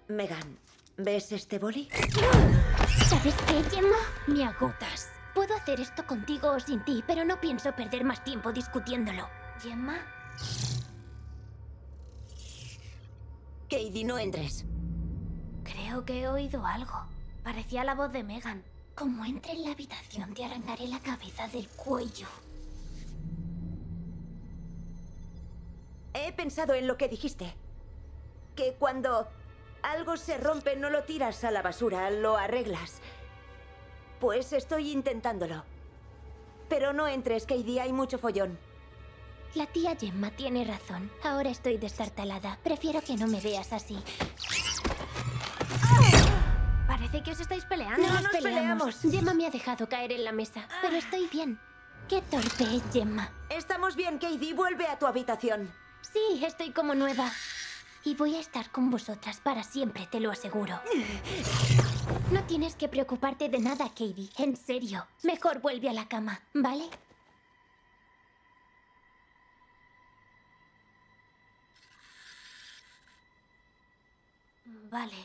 Megan, ¿ves este boli? ¿Sabes qué, Gemma? Me agotas. Puedo hacer esto contigo o sin ti, pero no pienso perder más tiempo discutiéndolo. ¿Gemma? Katie, no entres. Creo que he oído algo. Parecía la voz de Megan. Como entre en la habitación, te arrancaré la cabeza del cuello. He pensado en lo que dijiste. Que cuando algo se rompe no lo tiras a la basura, lo arreglas. Pues estoy intentándolo. Pero no entres, Katie, hay mucho follón. La tía Gemma tiene razón. Ahora estoy destartalada. Prefiero que no me veas así. Parece que os estáis peleando. No nos peleamos. Gemma me ha dejado caer en la mesa, pero estoy bien. Qué torpe es Gemma. Estamos bien, Katie. Vuelve a tu habitación. Sí, estoy como nueva. Y voy a estar con vosotras para siempre, te lo aseguro. No tienes que preocuparte de nada, Katie. En serio. Mejor vuelve a la cama, ¿vale? Vale.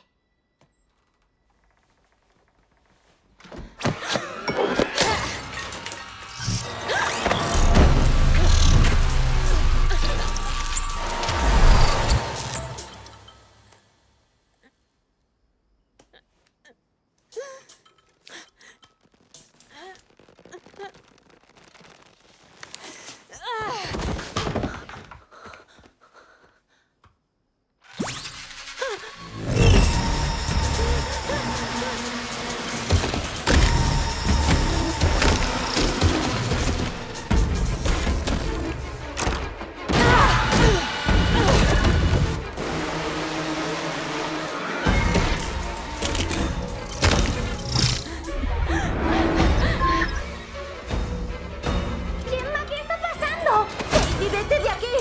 Gemma, ¿qué está pasando? ¡Katie, vete de aquí!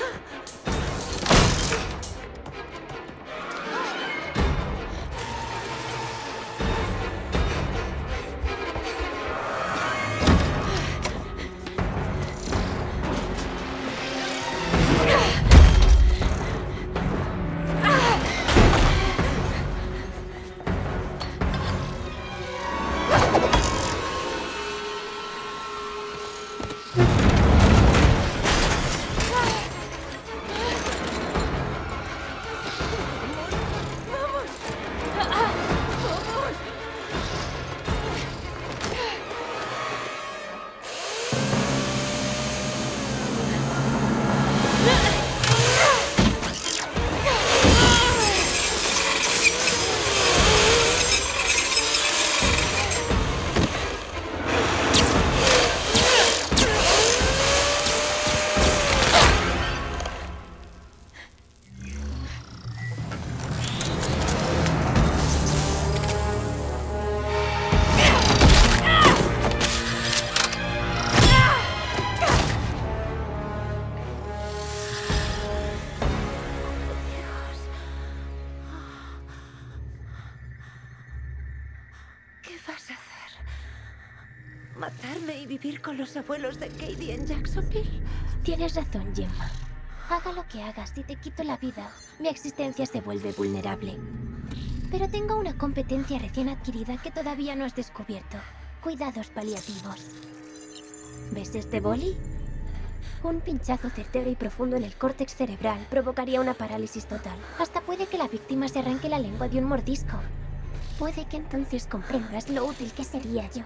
¿Qué vas a hacer? ¿Matarme y vivir con los abuelos de Katie en Jacksonville? Tienes razón, Gemma. Haga lo que hagas, si te quito la vida, mi existencia se vuelve vulnerable. Pero tengo una competencia recién adquirida que todavía no has descubierto. Cuidados paliativos. ¿Ves este boli? Un pinchazo certero y profundo en el córtex cerebral provocaría una parálisis total. Hasta puede que la víctima se arranque la lengua de un mordisco. Puede que entonces comprendas lo útil que sería yo.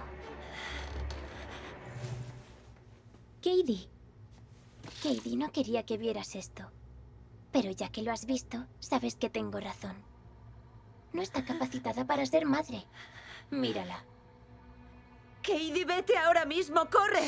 Katie. Katie, no quería que vieras esto. Pero ya que lo has visto, sabes que tengo razón. No está capacitada para ser madre. Mírala. Katie, vete ahora mismo, corre.